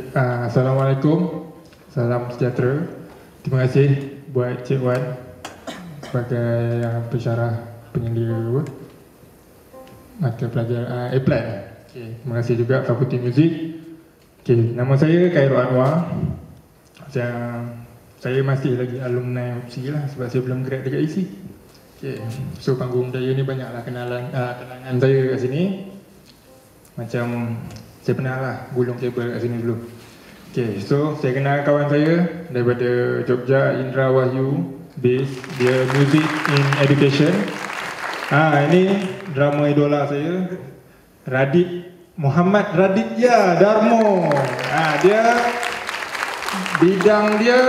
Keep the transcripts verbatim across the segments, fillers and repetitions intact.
uh, Assalamualaikum, salam sejahtera. Terima kasih buat Cik Wan sebagai uh, pensyarah penyendiri mata pelajaran uh, Apply. Okay. Terima kasih juga Fakulti Muzik. Okay. Nama saya Khairul Anwar. Saya, saya masih lagi alumni U P S I lah sebab saya belum grad dekat I C. Okay. So panggung daya ni banyaklah kenalan uh, kenangan saya kat sini. Macam saya pernah lah gulung kabel kat sini dulu. Okay, so saya kenal kawan saya daripada Jogja, Indra Wahyu, base dia Music in Education. Ha, ini drama idola saya, Radit Muhammad Radit ya Darmo. Ha, dia bidang dia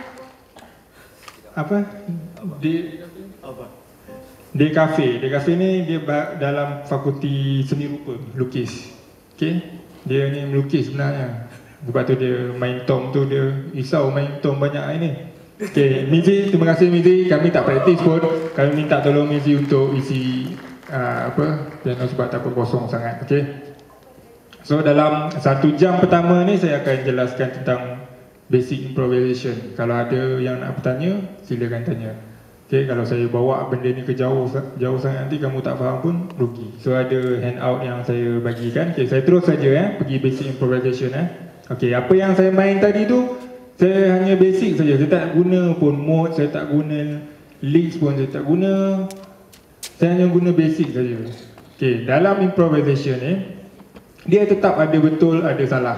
apa? Di apa? Di kafe. Di kafe ni dia dalam fakulti seni rupa, lukis. Okay, dia ni melukis sebenarnya. Sebab tu dia main tom tu, dia risau main tom banyak hari ni. Okay, Mizi, terima kasih Mizi. Kami tak praktis pun. Kami minta tolong Mizi untuk isi uh, apa piano sebab takut kosong sangat. Okay. So dalam satu jam pertama ni saya akan jelaskan tentang basic improvisation. Kalau ada yang nak bertanya, silakan tanya. Okay, kalau saya bawa benda ni ke jauh jauh sangat nanti kamu tak faham pun rugi. So ada handout yang saya bagikan. Okay, saya terus saja eh pergi basic improvisation eh. Okay, apa yang saya main tadi tu saya hanya basic saja. Saya tak guna pun mode, saya tak guna licks pun saya tak guna. Saya hanya guna basic saja. Okay, dalam improvisation ni dia tetap ada betul, ada salah.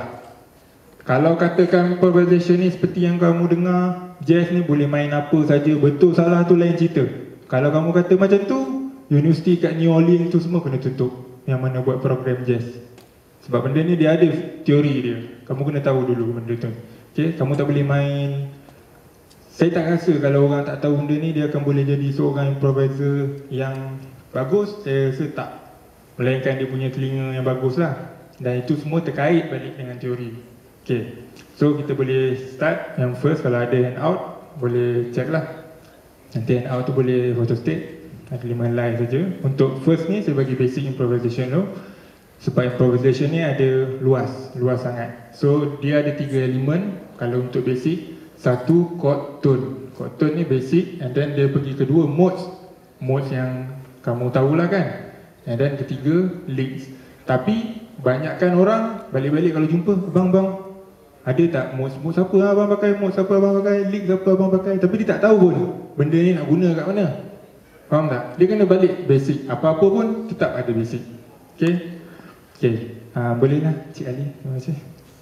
Kalau katakan improvisation ni seperti yang kamu dengar, jazz ni boleh main apa saja, betul salah tu lain cerita. Kalau kamu kata macam tu, universiti kat New Orleans tu semua kena tutup yang mana buat program jazz. Sebab benda ni dia ada teori dia. Kamu kena tahu dulu benda tu. Okay, kamu tak boleh main. Saya tak rasa kalau orang tak tahu benda ni dia akan boleh jadi seorang improviser yang bagus. Saya rasa tak. Melainkan dia punya telinga yang bagus lah. Dan itu semua terkait balik dengan teori. Okay, so kita boleh start. Yang first, kalau ada handout boleh check lah. Nanti handout tu boleh photostate. Ada lima line saja. Untuk first ni saya bagi basic improvisation tu. Sebab improvisation ni ada luas, luas sangat. So dia ada tiga elemen. Kalau untuk basic, satu chord tone. Chord tone ni basic. And then dia pergi kedua modes. Modes yang kamu tahulah kan. And then ketiga licks. Tapi banyakkan orang balik-balik kalau jumpa, abang bang ada tak modes, modes apa abang pakai, modes apa abang pakai, licks apa abang pakai. Tapi dia tak tahu pun benda ni nak guna kat mana. Faham tak? Dia kena balik basic. Apa-apa pun tetap ada basic. Okay. Okay, uh, bolehlah Cik Ali, terima kasih.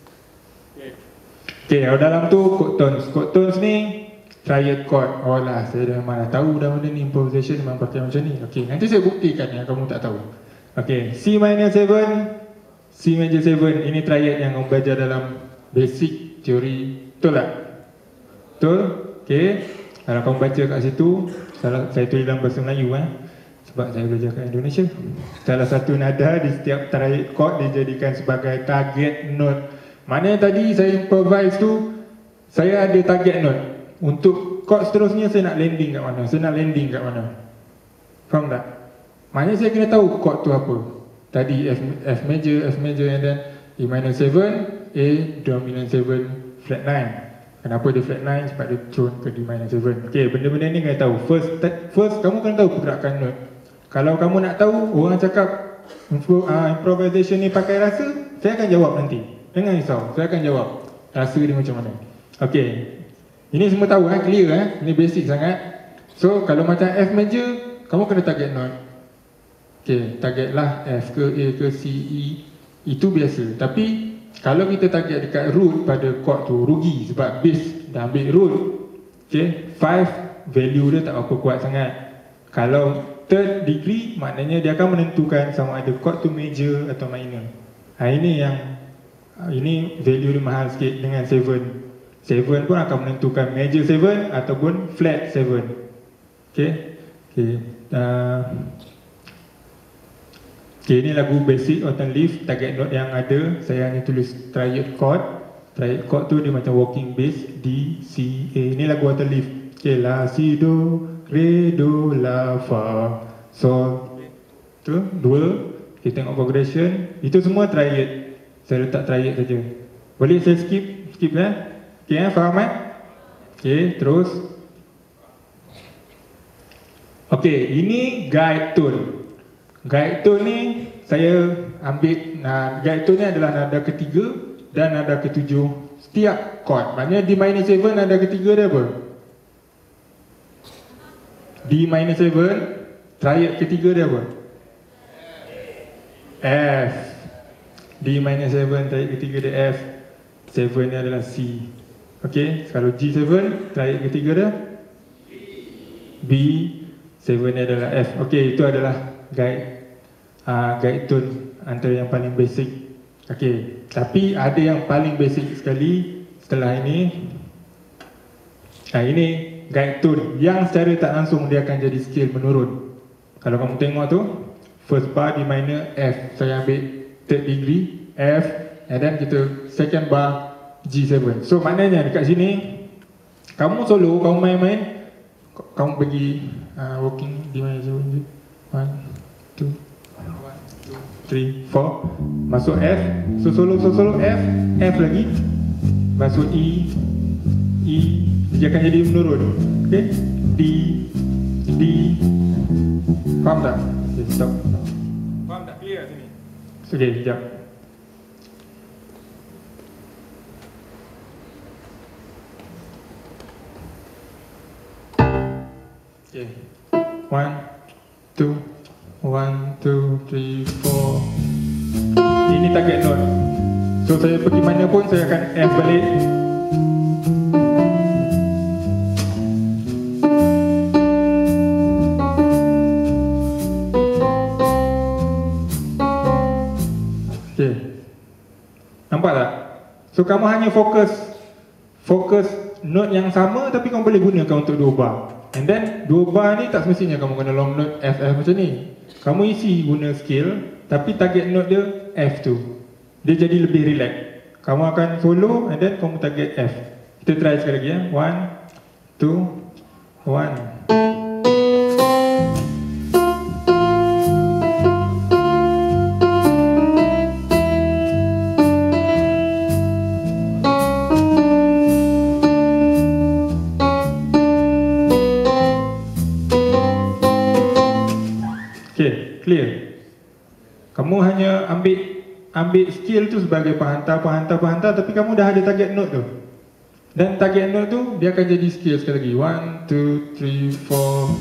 Okay, kalau dalam tu chord tones. Chord tones ni triad chord. Oh lah, saya dah memang dah tahu dah benda ni improvisation memang pakai macam ni. Okay, nanti saya buktikan yang kamu tak tahu. Okay, C minor seven, C major seven. Ini triad yang kamu belajar dalam basic teori. Betul tak? Betul? Okay, kalau kamu baca kat situ, salah, saya tulis dalam bahasa Melayu eh. Sebab saya belajar kat Indonesia. Salah satu nada di setiap triad chord dijadikan sebagai target note. Maknanya tadi saya improvise tu, saya ada target note. Untuk chord seterusnya saya nak landing kat mana, saya nak landing kat mana. Faham tak? Maknanya saya kena tahu chord tu apa. Tadi F, F major, F major and then E minor seven, A dominant seven, flat nine. Kenapa dia flat nine? Sebab dia tune ke D minor seven. Okay, benda-benda ni kena tahu. First, first kamu kena tahu pergerakan note. Kalau kamu nak tahu, orang cakap info, uh, improvisation ni pakai rasa, saya akan jawab nanti. Jangan risau, saya akan jawab rasa dia macam mana. Okay, ini semua tahu eh, clear eh. Ini basic sangat. So, kalau macam F major, kamu kena target note. Okay, target lah F ke A ke C, E. Itu biasa. Tapi, kalau kita target dekat root pada chord tu, rugi. Sebab bass dah ambil root. Okay, five value dia tak apa kuat sangat. Kalau third degree, maknanya dia akan menentukan sama ada chord tu major atau minor. Ha, ini yang ini value dia mahal sikit dengan seven. seven pun akan menentukan major seven ataupun flat seven. Okay, okay. Uh, okay, ini lagu basic Autumn Leaf. Target note yang ada, saya hanya tulis triad chord. Triad chord tu dia macam walking bass, D, C, A. Ini lagu Autumn Leaf. Okay, La, Si, Do, Re, Do, La, Fa, Sol. Tu, dua. Kita tengok progression. Itu semua triad. Saya letak triad saja. Boleh saya skip? Skip eh? Okay, eh? Faham eh? Okay, terus. Okay, ini guide tone. Guide tone ni saya ambil, nah, guide tone ni adalah nada ketiga dan nada ketujuh setiap chord. Maknanya D minor tujuh nada ketiga dia apa? D minor tujuh, triad ketiga dia apa? F. D minor tujuh, triad ketiga dia F. tujuh ni adalah C. Okay, kalau G tujuh, triad ketiga dia B. tujuh ni adalah F. Okay, itu adalah guide uh, guide tone antara yang paling basic. Okay, tapi ada yang paling basic sekali setelah ini. Nah, ini guide tone yang secara tak langsung dia akan jadi scale menurun. Kalau kamu tengok tu, first bar D minor F, saya ambil third degree F, and then kita second bar G tujuh. So maknanya dekat sini kamu solo, kamu main-main, kamu pergi uh, working D minor tujuh, one, two, three, four, masuk F, so solo, so solo F, F lagi, masuk E, E, dia akan jadi menurun. Okay, D, D, faham tak? Okay, stop. Faham tak? Clear sini? Okay, sekejap. Okay, one, two, one, two, three, four. Ini target note. So saya pergi mana pun saya akan F balik. Okay, nampak tak? So kamu hanya fokus Fokus note yang sama, tapi kamu boleh gunakan untuk dua bar. And then dua bar ni tak semestinya kamu kena long note F F macam ni. Kamu isi guna scale, tapi target note dia F tu. Dia jadi lebih relax. Kamu akan solo and then kamu target F. Kita try sekali lagi ya. One, two, one. Clear. Kamu hanya ambil ambil skill tu sebagai penghantar, penghantar, penghantar, tapi kamu dah ada target note tu. Dan target note tu dia akan jadi skill sekali lagi. One, two, three, four.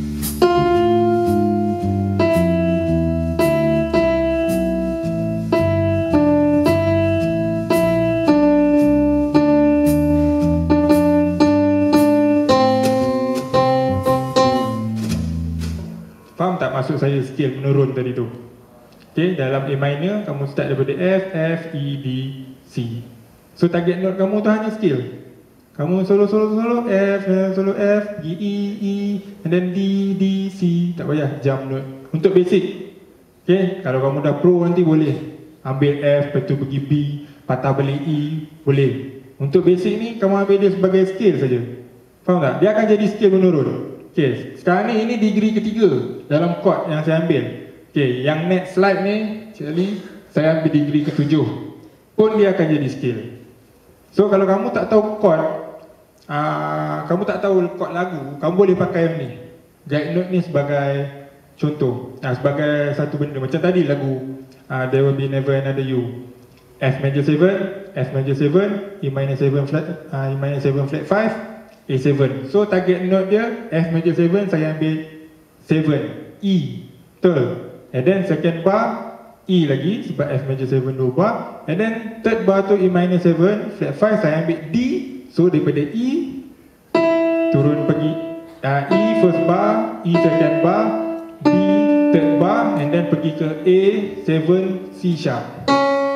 Faham tak maksud saya scale menurun tadi tu? Okay, dalam A minor kamu start daripada F, F, E, D, C. So target note kamu tu hanya scale. Kamu solo, solo, solo, F, solo F, G, E, E, and then D, D, C. Tak payah jump note. Untuk basic. Okay, kalau kamu dah pro nanti boleh ambil F, lepas tu pergi B, patah balik E, boleh. Untuk basic ni kamu ambil dia sebagai scale saja. Faham tak? Dia akan jadi scale menurun. Okay, sekarang ni ini degree ketiga dalam chord yang saya ambil. Okay, yang next slide ni actually saya ambil degree ketujuh. Pun dia akan jadi scale. So kalau kamu tak tahu chord, uh, kamu tak tahu chord lagu, kamu boleh pakai yang ni. Guide note ni sebagai contoh. Nah, sebagai satu benda macam tadi lagu uh, There Will Be Never Another You. F major seven, F major seven, E minor seven flat, uh, E minor seven flat five, A seven. So target note dia F major seven, saya ambil seven, E, betul. And then second bar E lagi sebab F major seven dua bar. And then third bar tu E minor seven flat five, saya ambil D. So daripada E turun pergi uh, E first bar, E second bar, D third bar, and then pergi ke A seven C sharp.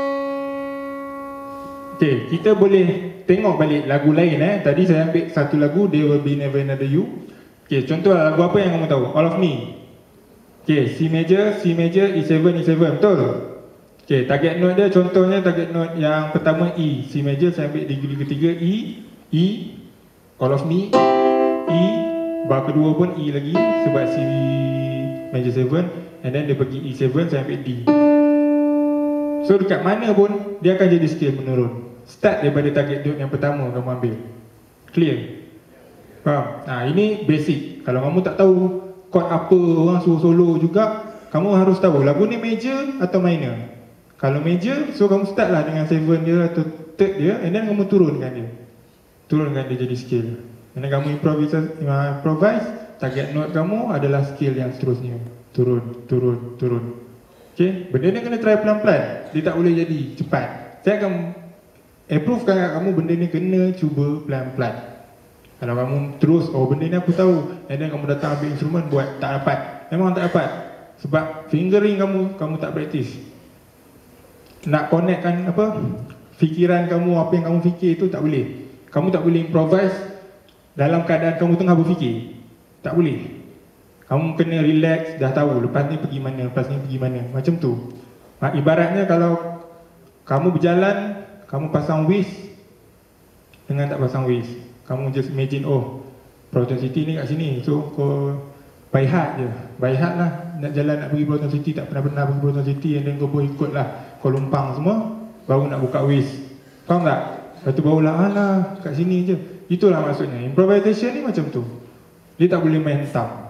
Okay, kita boleh tengok balik lagu lain eh. Tadi saya ambil satu lagu, There Will Be Never Another You. Okay, contoh lagu apa yang kamu tahu? All of Me. Okay, C major, C major, E seven, E seven, betul? Okay, target note dia contohnya target note yang pertama E. C major saya ambil degree ketiga E, E, All of Me, E, bar kedua pun E lagi sebab C major seven, and then dia pergi E seven, saya ambil D. So dekat mana pun dia akan jadi scale menurun. Start daripada target note yang pertama kamu ambil. Clear? Faham? Nah, ini basic. Kalau kamu tak tahu chord apa orang suruh solo juga, kamu harus tahu lagu ni major atau minor. Kalau major, so kamu start lah dengan seven dia atau third dia, and then kamu turunkan dia. Turunkan dia jadi scale. And then kamu improvise, improvise target note kamu adalah scale yang seterusnya. Turun, turun, turun. Okay, benda ni kena try pelan-pelan. Dia tak boleh jadi cepat. Saya akan approve kan kamu benda ni kena cuba pelan-pelan. Kalau kamu terus, oh benda ni aku tahu, and then kamu datang ambil instrumen buat, tak dapat. Memang tak dapat. Sebab fingering kamu, kamu tak praktis. Nak connectkan apa, fikiran kamu, apa yang kamu fikir itu tak boleh. Kamu tak boleh improvise dalam keadaan kamu tengah berfikir. Tak boleh. Kamu kena relax, dah tahu lepas ni pergi mana, lepas ni pergi mana. Macam tu. Ibaratnya kalau kamu berjalan, kamu pasang waist dengan tak pasang waist. Kamu just imagine, oh Proton City ni kat sini, so kau by heart je. By heart lah. Nak jalan nak pergi Proton City, tak pernah-pernah pergi Proton City, and then kau pun ikut lah kau lumpang semua, baru nak buka waist. Faham tak? Lepas tu barulah, alah kat sini je. Itulah maksudnya. Improvisation ni macam tu. Dia tak boleh main tam.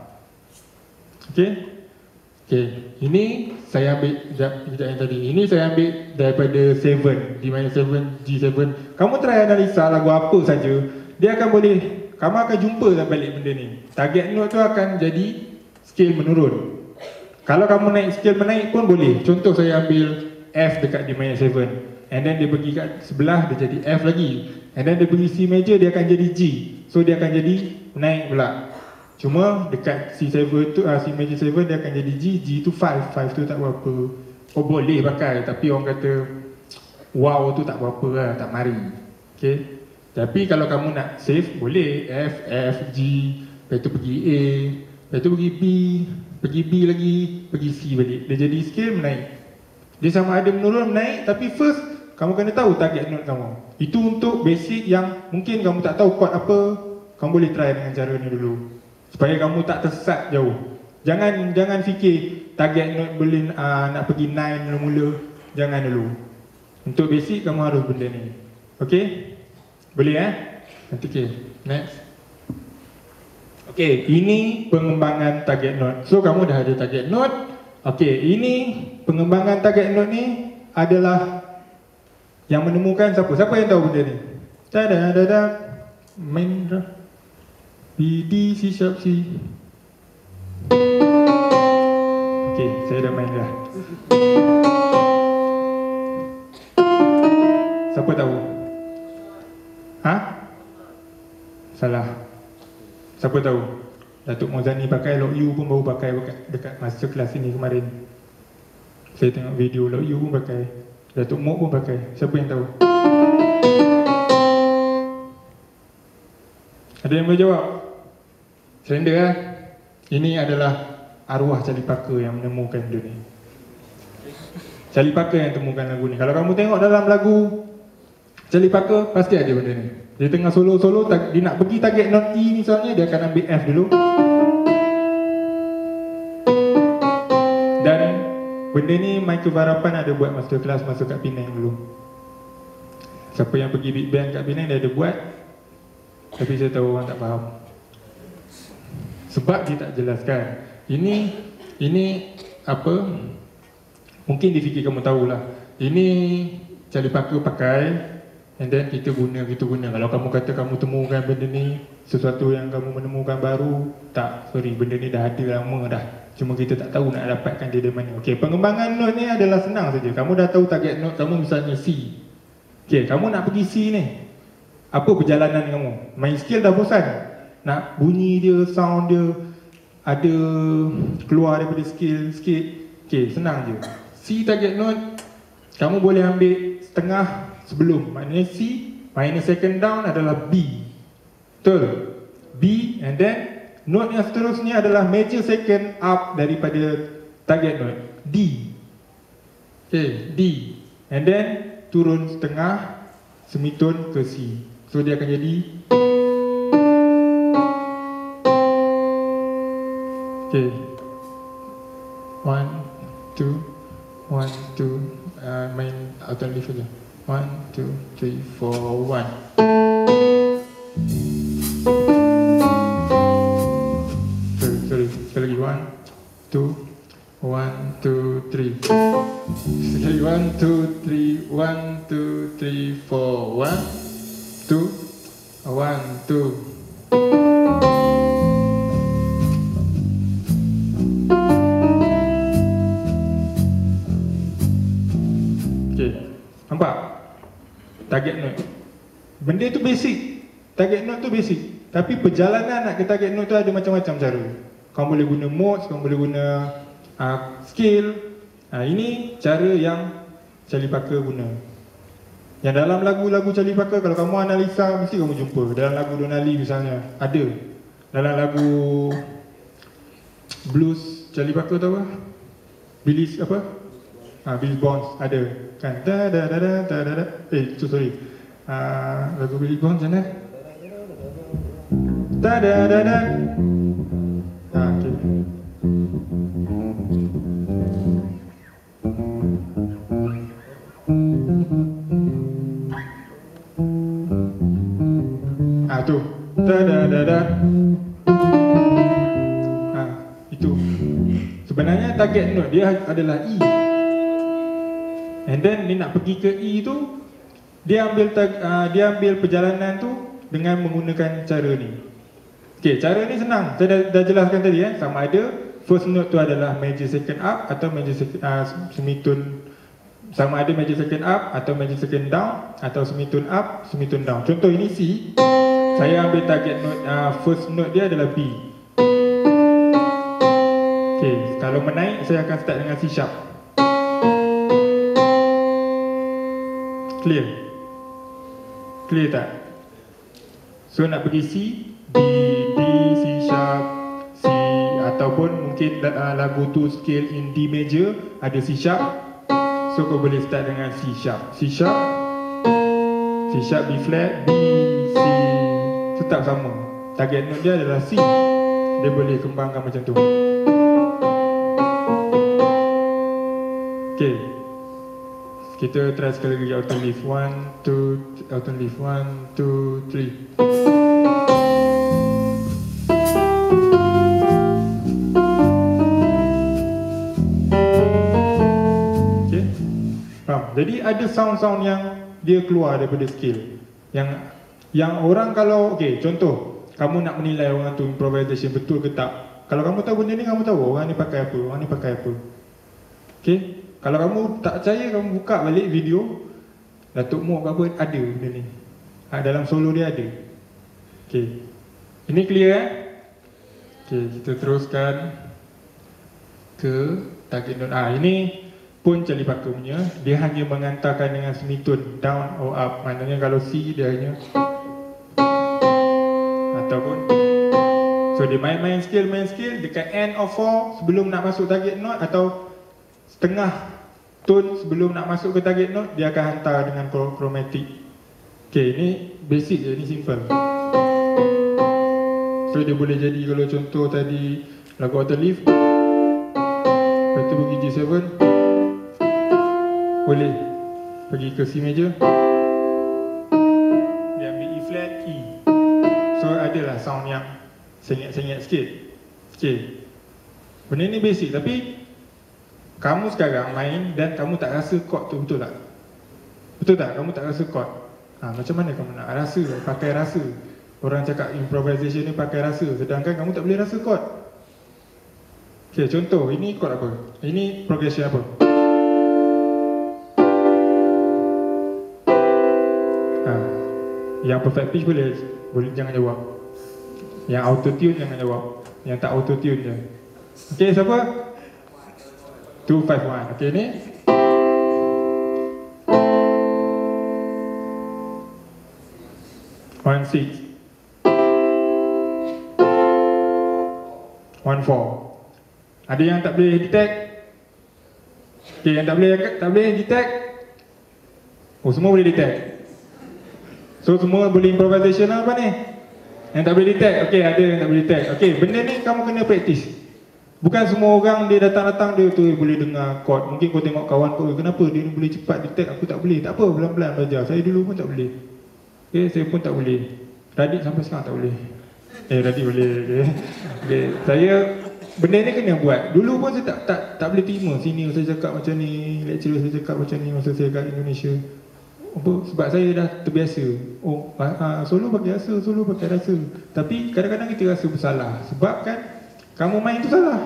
Okay? Okay, ini saya ambil sekejap yang tadi. Ini saya ambil daripada seven, D minor seven, G seven. Kamu try analisa lagu apa saja, dia akan boleh, kamu akan jumpa dah balik benda ni. Target note tu akan jadi scale menurun. Kalau kamu naik scale menaik pun boleh. Contoh saya ambil F dekat D minor seven, and then dia pergi kat sebelah, dia jadi F lagi, and then dia pergi C major, dia akan jadi G. So dia akan jadi naik pula. Cuma dekat C seven tu, uh, C major seven dia akan jadi G, G tu five, five tu tak berapa. Oh boleh pakai, tapi orang kata wow tu tak berapa lah, tak mari. Okay. Tapi kalau kamu nak save, boleh F, F, G, lepas tu pergi A, lepas tu pergi B, pergi B lagi, pergi C balik. Dia jadi scale menaik. Dia sama ada menurun, menaik, tapi first kamu kena tahu target note kamu. Itu untuk basic yang mungkin kamu tak tahu chord apa, kamu boleh try dengan cara ni dulu. Supaya kamu tak tersesat jauh. Jangan jangan fikir target note boleh uh, nak pergi nine mula-mula. Jangan dulu. Untuk basic kamu harus benda ni. Okay? Boleh eh? Nanti okay. Next. Okay, ini pengembangan target note. So kamu dah ada target note. Okay, ini pengembangan target note ni adalah yang menemukan siapa? Siapa yang tahu benda ni? Tada-dada. Main dah. B, D, C sharp, C. Okay, saya dah main dah. Siapa tahu? Ha? Salah. Siapa tahu? Datuk Mozani pakai, Lok Yu pun baru pakai dekat master kelas ini kemarin. Saya tengok video, Lok Yu pun pakai, Datuk Mok pun pakai. Siapa yang tahu? Ada yang boleh jawab? Surrender lah. Ini adalah arwah Calipaka yang menemukan benda ni. Calipaka yang temukan lagu ni. Kalau kamu tengok dalam lagu Calipaka, pasti ada benda ni. Dia tengah solo-solo, dia nak pergi target note E misalnya, dia akan ambil F dulu. Dan benda ni Michael Varapan ada buat masterclass masa kat Penang dulu. Siapa yang pergi Big Band kat Penang, dia ada buat. Tapi saya tahu orang tak faham. Sebab dia tak jelaskan. Ini ini apa? Mungkin dia fikir kamu tahulah. Ini Calipaka pakai, and then kita guna, kita guna. Kalau kamu kata kamu temukan benda ni, sesuatu yang kamu menemukan baru, tak, sorry, benda ni dah ada lama dah. Cuma kita tak tahu nak dapatkan dia dari mana. Okey, pengembangan note ni adalah senang saja. Kamu dah tahu target note kamu misalnya C. Okey, kamu nak pergi C ni. Apa perjalanan kamu? Main scale dah bosan. Nak bunyi dia, sound dia ada keluar daripada scale sikit. Okay, senang je. C target note, kamu boleh ambil setengah sebelum. Maknanya C minus second down adalah B. Betul? B, and then note yang seterusnya adalah major second up daripada target note D. Okay, D. And then turun setengah semitone ke C. So dia akan jadi, okay, one, two, one, two, uh, main alternate saja. One, two, three, four, one. Sorry, sorry. Sekali lagi. One, two, one, two, three. Sekali. One, two, three. One, two, three, four. One, two, one, two. Okay, nampak? Target note. Benda tu basic. Target note tu basic. Tapi perjalanan nak ke target note tu ada macam-macam cara. Kamu boleh guna modes, kamu boleh guna uh, skill. uh, Ini cara yang Charlie Parker guna. Yang dalam lagu-lagu Charlie Parker, kalau kamu analisa, mesti kamu jumpa. Dalam lagu Donali misalnya, ada. Dalam lagu blues Charlie Parker tahu apa? Billy's apa? Ah, Billy Bonds ada kan, da da da da da da da. Eh, so sorry. Ah, lagu Billy Bonds mana? Da da da da. Ah, okey. Ah, tu. Da da da da. Ah, itu. Sebenarnya target note dia adalah E. And then dia nak pergi ke E tu, dia ambil uh, dia ambil perjalanan tu dengan menggunakan cara ni. Okey, cara ni senang. Saya dah, dah jelaskan tadi eh, sama ada first note tu adalah major second up atau major second, uh, semitun, sama ada major second up atau major second down atau semitun up, semitun down. Contoh ini C, saya ambil target note uh, first note dia adalah B. Okey, kalau menaik saya akan start dengan C sharp. Clear? Clear tak? So nak pergi C, D, D, C sharp, C, ataupun mungkin uh, lagu tu scale in D major, ada C sharp. So kau boleh start dengan C sharp, C sharp, C sharp, B flat, B, C. Tetap sama. Target note dia adalah C. Dia boleh kembangkan macam tu. Okay, kita try sekali lagi auto lift. One, two, auto lift. One, two, three. Okay, faham? Jadi ada sound-sound yang dia keluar daripada skill. Yang yang orang kalau, okay, contoh kamu nak menilai orang tu improvisation betul ke tak. Kalau kamu tahu benda ni, kamu tahu orang ni pakai apa, orang ni pakai apa. Okay, kalau kamu tak percaya, kamu buka balik video Datuk Mok ke apa, ada benda ni. Ha, dalam solo dia ada. Okay, ini clear eh? Okay, kita teruskan ke target note. Ah, ini pun Charlie Parker punya. Dia hanya mengantarkan dengan semitun down or up. Maknanya kalau C dia hanya ataupun. So dia main-main skill, main skill dekat end of four sebelum nak masuk target note, atau setengah tone sebelum nak masuk ke target note, dia akan hantar dengan chromatic. Okay, ini basic je, ini simple. So dia boleh jadi, kalau contoh tadi lagu auto lift, lepas tu pergi G seven, boleh pergi ke C major, dia ambil E flat, E. So adalah sound yang sengit-sengit sikit. Okay, benda ni basic. Tapi kamu sekarang main dan kamu tak rasa chord tu, betul tak? Betul tak? Kamu tak rasa chord. Ha, macam mana kamu nak rasa? Pakai rasa. Orang cakap improvisation ni pakai rasa, sedangkan kamu tak boleh rasa chord. Okay, contoh, ini chord apa? Ini progression apa? Ha, yang perfect pitch boleh, boleh jangan jawab. Yang auto tune jangan jawab. Yang tak auto tune je. Okay, siapa? two five one. Okay, ni one six one four. Ada yang tak boleh detect? Okay, yang tak boleh tak boleh detect? Oh, semua boleh detect. So semua boleh improvisation apa ni? Yang tak boleh detect? Okay, ada yang tak boleh detect. Okay, benda ni kamu kena practice. Bukan semua orang dia datang-datang dia tu boleh dengar chord. Mungkin kau tengok kawan kau, kenapa dia ni boleh cepat detect, aku tak boleh. Tak apa, pelan-pelan belajar. Saya dulu pun tak boleh. Okay, saya pun tak boleh. Radit sampai sekarang tak boleh. Eh, Radit boleh. Okay. Okay. Saya, benda ni kena buat. Dulu pun saya tak tak, tak boleh terima. Senior saya cakap macam ni, lecturer saya cakap macam ni masa saya kat Indonesia. Apa? Sebab saya dah terbiasa. Oh, ah, solo pakai rasa, solo pakai rasa. Tapi kadang-kadang kita rasa bersalah. Sebab kan kamu main tu salah.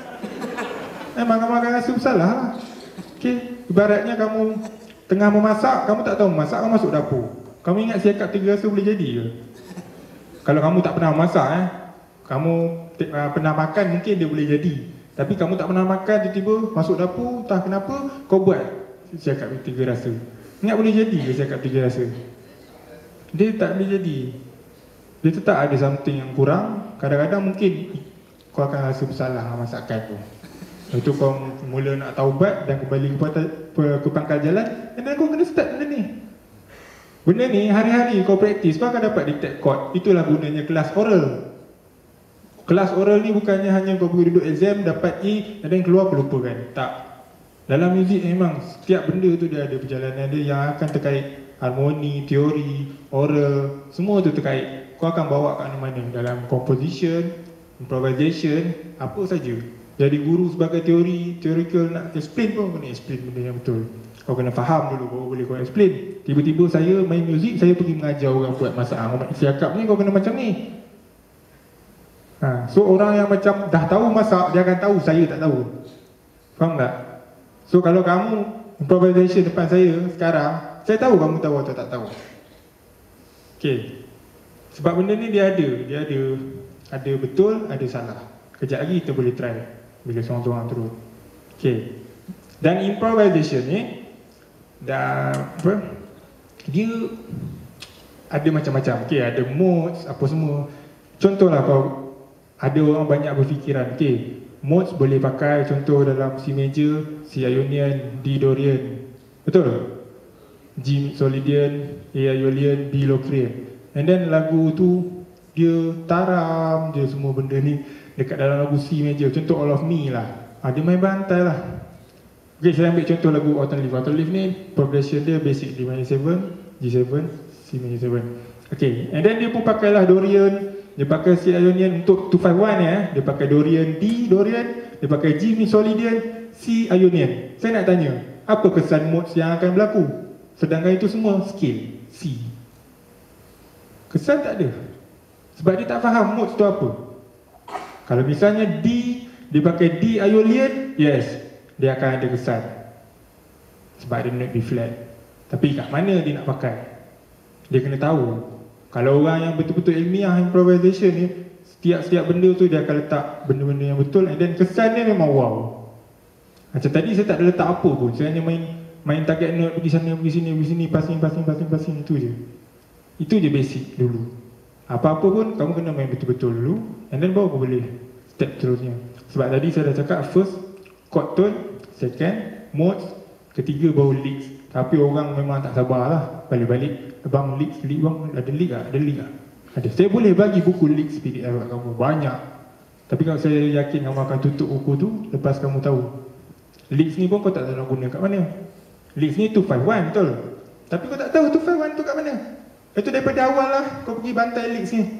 Memang kamu akan rasa bersalah lah. Okay. Ibaratnya kamu tengah memasak, kamu tak tahu memasak, kamu masuk dapur. Kamu ingat siakap tiga rasa boleh jadi ke? Kalau kamu tak pernah memasak, eh, kamu uh, pernah makan, mungkin dia boleh jadi. Tapi kamu tak pernah makan, tiba-tiba masuk dapur, entah kenapa, kau buat siakap tiga rasa. Ingat boleh jadi ke siakap tiga rasa? Dia tak boleh jadi. Dia tetap ada something yang kurang. Kadang-kadang mungkin kau akan rasa bersalah masakan tu. Lepas tu kau mula nak taubat dan kembali ke pangkal jalan, dan kau kena start benda ni. Benda ni hari-hari kau praktis, kau akan dapat detect chord. Itulah gunanya kelas oral. Kelas oral ni bukannya hanya kau pergi duduk exam, dapat A, dan then keluar kau lupakan. Tak. Dalam muzik memang setiap benda tu dia ada perjalanan dia yang akan terkait harmoni, teori, oral, semua tu terkait. Kau akan bawa kat mana-mana dalam composition, improvisation, apa saja. Jadi guru sebagai teori, theoretical nak explain pun kena explain benda yang betul. Kau kena faham dulu baru boleh kau explain. Tiba-tiba saya main muzik, saya pergi mengajar orang buat masalah. Orang siakap ni kau kena macam ni. Ha, so orang yang macam dah tahu masak, dia akan tahu saya tak tahu. Faham tak? So kalau kamu improvisation depan saya sekarang, saya tahu kamu tahu atau tak tahu. Okay. Sebab benda ni dia ada, dia ada ada betul, ada salah. Kejap lagi kita boleh try bila seorang-seorang terus. Okay. Dan improvisation ni dah apa? Dia ada macam-macam. Okay, ada modes apa semua. Contohlah kau ada orang banyak berfikiran. Okay, modes boleh pakai contoh dalam C major, C Ionian, D Dorian. Betul? G Solidian, A Ionian, B Locrian. And then lagu tu dia taram je semua benda ni dekat dalam lagu C major. Contoh All of Me lah. Ha, dia main bantai lah. Okay, saya ambil contoh lagu Autumn Leaf. Autumn Leaf ni progression dia basic D minor seven, G seven, C minor seven. Okay, and then dia pun pakailah Dorian. Dia pakai C Ionian untuk two five one ya. Dia pakai Dorian, D Dorian. Dia pakai G Solidian, C Ionian. Saya nak tanya, apa kesan modes yang akan berlaku? Sedangkan itu semua scale C. Kesan tak ada. Sebab dia tak faham modes tu apa. Kalau misalnya D, dia pakai D Ionian, yes, dia akan ada kesan. Sebab dia note B flat. Tapi kat mana dia nak pakai? Dia kena tahu. Kalau orang yang betul-betul ilmiah improvisation ni, setiap-setiap benda tu dia akan letak benda-benda yang betul, and then kesan dia memang wow. Macam tadi saya tak ada letak apa pun. Saya hanya main main target note, pergi sana, pergi sini, pergi sini, passing, passing, passing, passing, itu je. Itu je basic dulu. Apa-apa pun kamu kena main betul-betul dulu, and then baru kau boleh step terusnya. Sebab tadi saya dah cakap first chord tone, second modes, ketiga baru leads. Tapi orang memang tak sabar lah, balik-balik, bang leads, lead bang, ada lead tak? Ada lead tak? Ada. Saya boleh bagi buku leads P D F kat kamu, banyak. Tapi kalau saya yakin kamu akan tutup buku tu lepas kamu tahu leads ni pun kau tak tahu nak guna kat mana. Leads ni two five one betul, tapi kau tak tahu two five one tu kat mana. Itu daripada awal lah kau pergi bantai leads ni,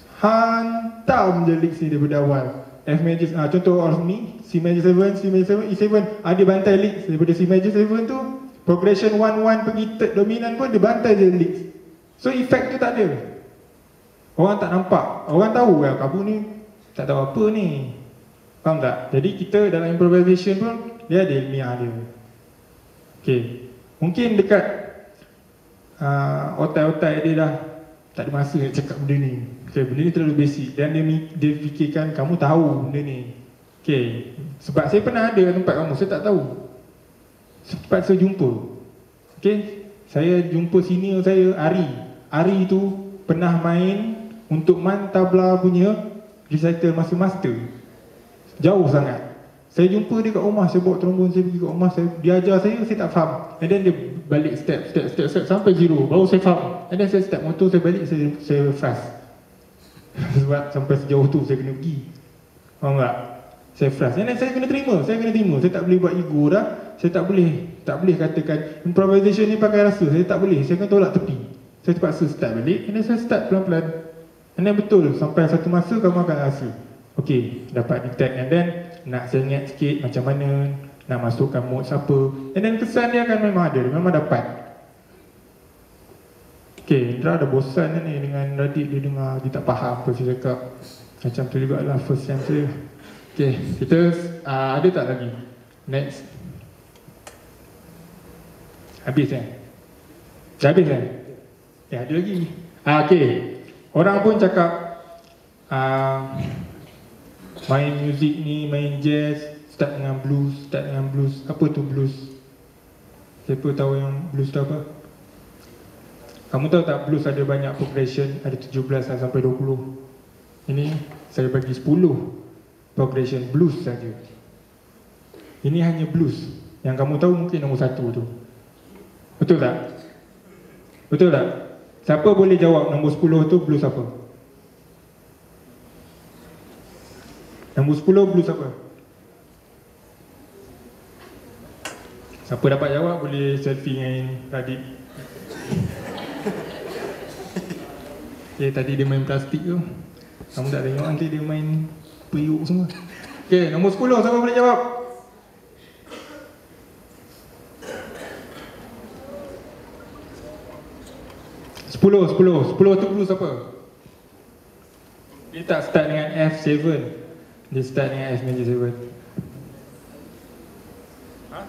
hantam je leads ni daripada awal. F major, ah, contoh All of Me, C major seven, C major seven, E seven, ada ah, bantai leads daripada C major seven tu. Progression one one pergi third dominant pun dia bantai je leads. So effect tu tak ada. Orang tak nampak, orang tahu lah kamu ni tak tahu apa ni. Faham tak? Jadi kita dalam improvisation pun dia ada ilmiah dia. Okay, mungkin dekat uh, otak-otak dia dah tak ada masa nak cakap benda ni. Okay, benda ni terlalu basic. Dan dia, dia fikirkan kamu tahu benda ni. Okay, sebab saya pernah ada kat tempat kamu, saya tak tahu. Sempat saya jumpa. Okay, saya jumpa senior saya, Ari. Ari tu pernah main untuk Man Tabla punya recital masa master. Jauh sangat. Saya jumpa dia kat rumah, saya bawa trombon, saya pergi kat rumah, saya, dia ajar saya, saya tak faham. And then dia balik step, step, step, step sampai zero, baru saya faham. And then saya step motor, saya balik, saya, saya fast. Sebab sampai sejauh tu saya kena pergi. Faham tak? Saya frust. Dan saya kena terima, saya kena terima. Saya tak boleh buat ego dah. Saya tak boleh, tak boleh katakan improvisation ni pakai rasa. Saya tak boleh, saya kena tolak tepi. Saya terpaksa start balik. Dan saya start pelan-pelan. And then betul, sampai satu masa kamu akan rasa, okay, dapat detect. And then nak sengit sikit macam mana, nak masukkan mood siapa. And then kesan dia akan memang ada, memang dapat. Okay, Indra dah bosan ni dengan Radit. Dia dengar, dia tak faham apa saya cakap. Macam tu juga lah first time saya. Okay, kita uh, ada tak lagi? Next. Habis eh? Dah habis eh? Ya, ada lagi. Ah, okay. Orang pun cakap uh, main muzik ni, main jazz, start dengan blues, start dengan blues. Apa tu blues? Siapa tahu yang blues tu apa? Kamu tahu tak blues ada banyak progression, ada tujuh belas sampai dua puluh. Ini saya bagi sepuluh progression blues saja. Ini hanya blues. Yang kamu tahu mungkin nombor satu tu. Betul tak? Betul tak? Siapa boleh jawab nombor sepuluh tu blues apa? Nombor sepuluh blues apa? Siapa dapat jawab boleh selfie dengan Radit. Okay, tadi dia main plastik tu. Kamu tak tengok nanti dia main periuk semua. Okay, nombor sepuluh siapa boleh jawab? Sepuluh, sepuluh, sepuluh tu blues apa? Dia tak start dengan F tujuh. Dia start dengan F major tujuh. Ha?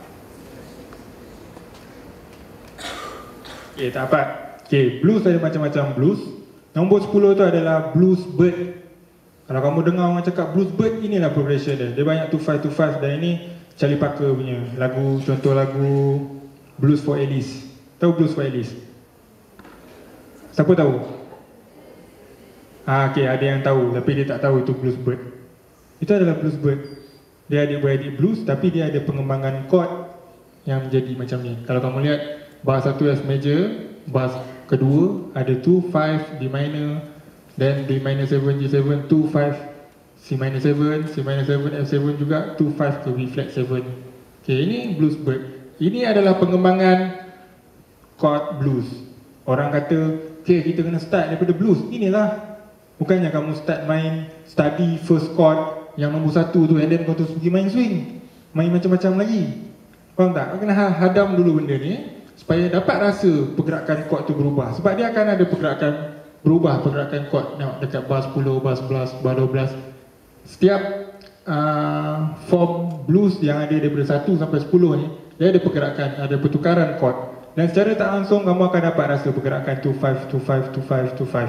Okay, tak apa. Okay, blues ada macam-macam blues. Nombor sepuluh tu adalah blues bird. Kalau kamu dengar orang cakap blues bird, inilah progression dia. Dia banyak two five two five dan ini Charlie Parker punya lagu, contoh lagu Blues for Alice. Tahu Blues for Alice? Siapa tahu? Ah, okay, ada yang tahu tapi dia tak tahu itu blues bird. Itu adalah blues bird. Dia ada beradik blues tapi dia ada pengembangan chord yang menjadi macam ni. Kalau kamu lihat bass satu F major, bass kedua ada two five D minor, then D minor seven G seven two five, C minor seven, C minor seven F seven juga two five ke B flat seven. Okay, ini blues bird. Ini adalah pengembangan chord blues. Orang kata, okay, kita kena start daripada blues. Inilah. Bukannya kamu start main study first chord yang nombor satu tu, and then kau terus pergi main swing, main macam-macam lagi. Faham tak? Kau kena hadam dulu benda ni supaya dapat rasa pergerakan chord tu berubah. Sebab dia akan ada pergerakan berubah, pergerakan chord. Tengok dekat bass sepuluh, bass sebelas, bass dua belas. Setiap uh, form blues yang ada daripada satu sampai sepuluh ni, dia ada pergerakan, ada pertukaran chord. Dan secara tak langsung kamu akan dapat rasa pergerakan two five, two five, two five, two five.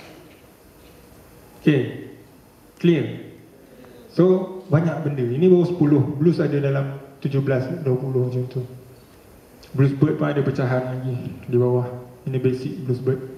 Okay, clear? So, banyak benda. Ini baru sepuluh. Blues ada dalam tujuh belas, dua puluh macam tu. Blues bird pun ada pecahan lagi di bawah. Ini basic blues bird.